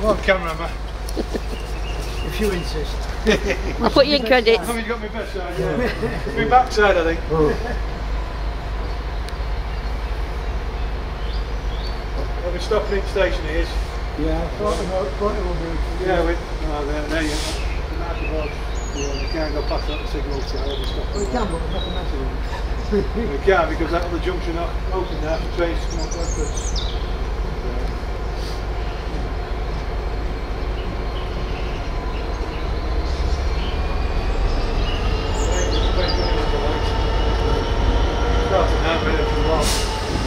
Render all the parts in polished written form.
on camera, man. If you insist. I'll put you in credits. Have you got my best side? Yeah. My backside, I think. Oh. Well, we're stopping each station it is. Yeah, I thought it will be. Yeah, there you go. Yeah, we can't go past that signal, so we'll stop. Well, we can, but we're not a mess with it. We can, because that other junction not open there for trains to come up backwards. Starting now, but it's long.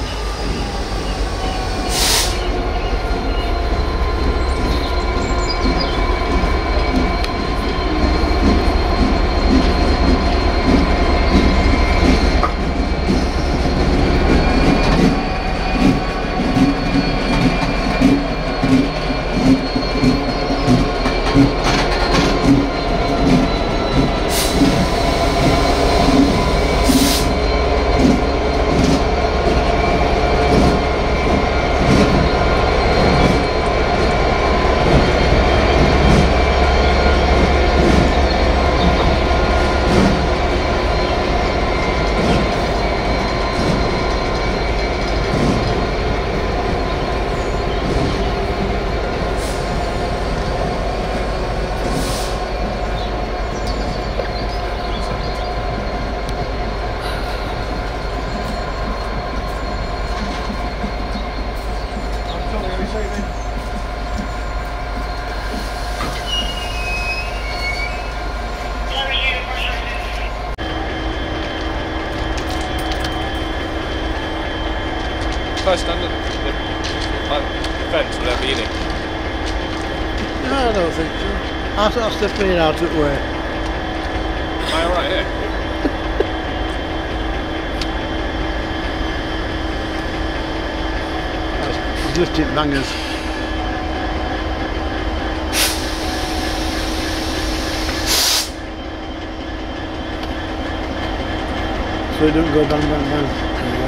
First under the fence will ever be in it. No, I don't think so. I'll step in out of the way. Am I alright here? He's lifted bangers. So he don't go bang bang bang.